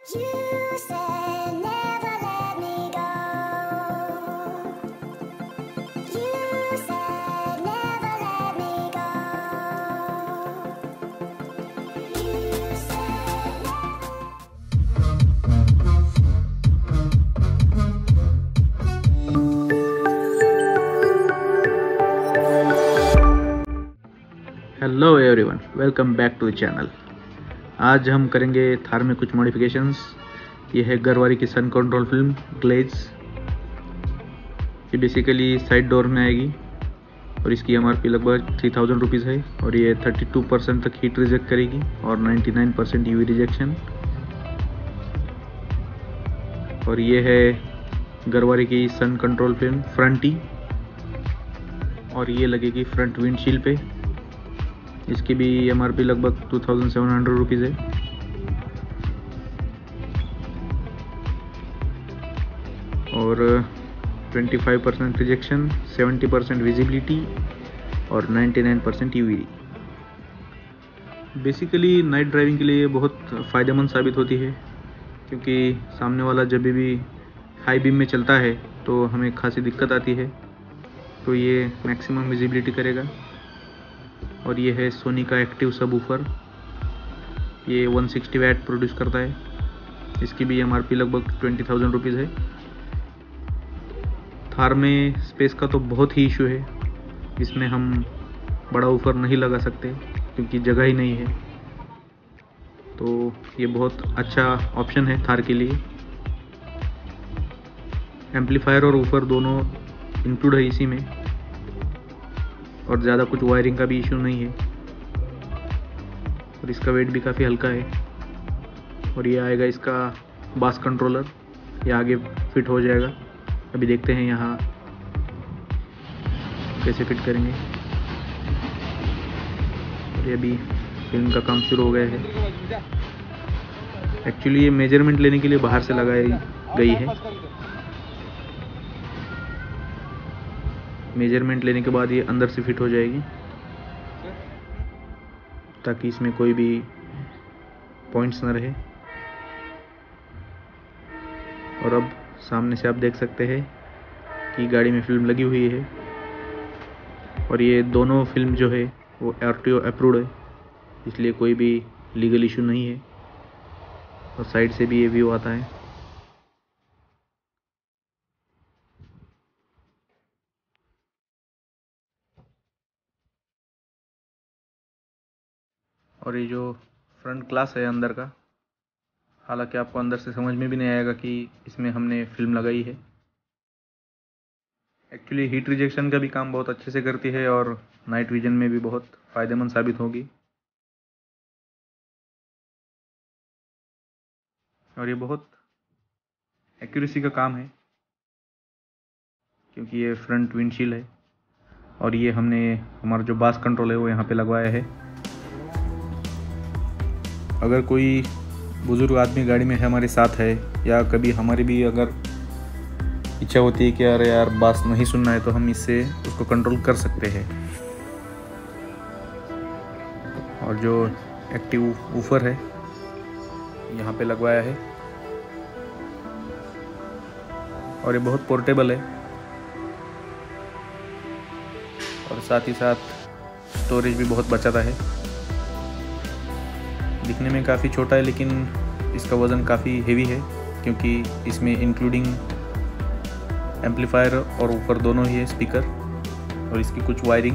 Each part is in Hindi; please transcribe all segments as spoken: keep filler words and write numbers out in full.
You said never let me go. You said never let me go. You said hello everyone, welcome back to the channel. आज हम करेंगे थार में कुछ मॉडिफिकेशंस। ये है गरवारी की सन कंट्रोल फिल्म ग्लेज। ये बेसिकली साइड डोर में आएगी और इसकी एमआरपी लगभग थ्री थाउजेंड रुपीज़ है और ये थर्टी टू परसेंट तक हीट रिजेक्ट करेगी और ninety nine percent UV rejection. और ये है गरवारी की सन कंट्रोल फिल्म फ्रंटी और ये लगेगी फ्रंट विंडशील्ड पे। इसकी भी एमआरपी लगभग two thousand seven hundred rupees है। और twenty five percent rejection, seventy percent visibility और ninety nine percent UV. Basically night driving के लिए बहुत फ़ायदेमंद साबित होती है, क्योंकि सामने वाला जब भी हाई बीम में चलता है तो हमें खासी दिक्कत आती है, तो ये मैक्सिमम विजिबिलिटी करेगा। और ये है सोनी का एक्टिव सबवूफर, ये वन सिक्सटी वैट प्रोड्यूस करता है। इसकी भी एमआरपी लगभग ट्वेंटी थाउजेंड रुपीज़ है। थार में स्पेस का तो बहुत ही इशू है, इसमें हम बड़ा वूफर नहीं लगा सकते क्योंकि जगह ही नहीं है, तो ये बहुत अच्छा ऑप्शन है थार के लिए। एम्पलीफायर और वूफर दोनों इंक्लूड है इसी में और ज़्यादा कुछ वायरिंग का भी इशू नहीं है। और इसका वेट भी काफ़ी हल्का है। और ये आएगा इसका बास कंट्रोलर, ये आगे फिट हो जाएगा। अभी देखते हैं यहाँ कैसे फिट करेंगे। और ये अभी फिल्म का काम शुरू हो गया है। एक्चुअली ये मेजरमेंट लेने के लिए बाहर से लगाई गई है। मेजरमेंट लेने के बाद ये अंदर से फिट हो जाएगी ताकि इसमें कोई भी पॉइंट्स न रहे। और अब सामने से आप देख सकते हैं कि गाड़ी में फिल्म लगी हुई है और ये दोनों फिल्म जो है वो आरटीओ अप्रूव्ड है, इसलिए कोई भी लीगल इशू नहीं है। और साइड से भी ये व्यू आता है। और ये जो फ्रंट ग्लास है अंदर का, हालांकि आपको अंदर से समझ में भी नहीं आएगा कि इसमें हमने फिल्म लगाई है। एक्चुअली हीट रिजेक्शन का भी काम बहुत अच्छे से करती है और नाइट विजन में भी बहुत फ़ायदेमंद साबित होगी। और ये बहुत एक्यूरेसी का काम है क्योंकि ये फ्रंट विंडशील्ड है। और ये हमने हमारा जो बास कंट्रोल है वो यहाँ पे लगवाया है। अगर कोई बुज़ुर्ग आदमी गाड़ी में है हमारे साथ है, या कभी हमारी भी अगर इच्छा होती है कि अरे यार बास नहीं सुनना है, तो हम इससे उसको कंट्रोल कर सकते हैं। और जो एक्टिव वूफर है यहाँ पे लगवाया है और ये बहुत पोर्टेबल है और साथ ही साथ स्टोरेज भी बहुत बचाता है। दिखने में काफ़ी छोटा है लेकिन इसका वज़न काफ़ी हेवी है, क्योंकि इसमें इंक्लूडिंग एम्पलीफायर और ऊपर दोनों ही है स्पीकर और इसकी कुछ वायरिंग।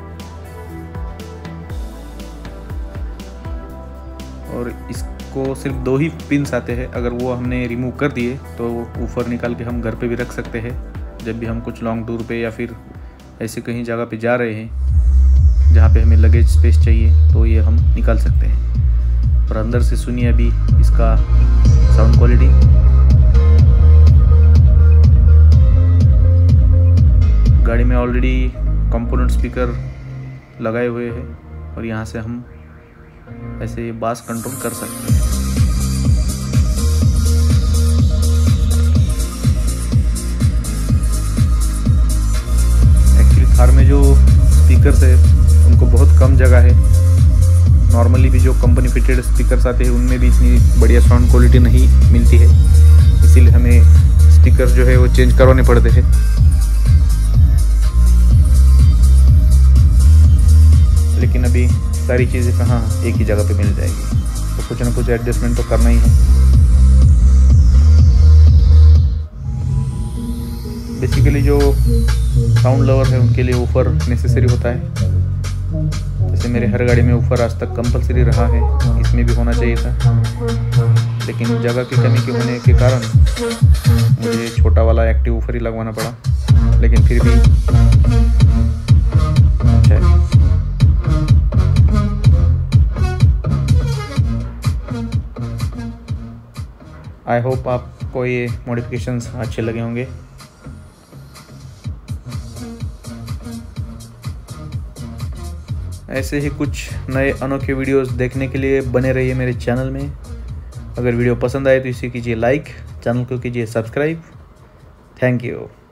और इसको सिर्फ दो ही पिन्स आते हैं, अगर वो हमने रिमूव कर दिए तो ऊपर निकाल के हम घर पे भी रख सकते हैं। जब भी हम कुछ लॉन्ग टूर पे या फिर ऐसे कहीं जगह पे जा रहे हैं जहाँ पे हमें लगेज स्पेस चाहिए, तो ये हम निकाल सकते हैं। और अंदर से सुनिए अभी इसका साउंड क्वालिटी। गाड़ी में ऑलरेडी कंपोनेंट स्पीकर लगाए हुए हैं और यहाँ से हम ऐसे बास कंट्रोल कर सकते हैं। एक्चुअली थार में जो स्पीकर्स है उनको बहुत कम जगह है। नॉर्मली भी जो कंपनी फिटेड स्पीकर्स आते हैं उनमें भी इतनी बढ़िया साउंड क्वालिटी नहीं मिलती है, इसीलिए हमें स्पीकर जो है वो चेंज करवाने पड़ते हैं। लेकिन अभी सारी चीज़ें कहाँ एक ही जगह पे मिल जाएगी, तो कुछ ना कुछ एडजस्टमेंट तो करना ही है। बेसिकली जो साउंड लवर है उनके लिए ऊफर नेसेसरी होता है। जैसे मेरे हर गाड़ी में ऊफर आज तक कंपलसरी रहा है, इसमें भी होना चाहिए था, लेकिन जगह की कमी के होने के कारण मुझे छोटा वाला एक्टिव ऊफर ही लगवाना पड़ा, लेकिन फिर भी अच्छा है। आई होप आपको ये मॉडिफिकेशंस अच्छे लगे होंगे। ऐसे ही कुछ नए अनोखे वीडियोस देखने के लिए बने रहिए मेरे चैनल में। अगर वीडियो पसंद आए तो इसे कीजिए लाइक, चैनल को कीजिए सब्सक्राइब। Thank you.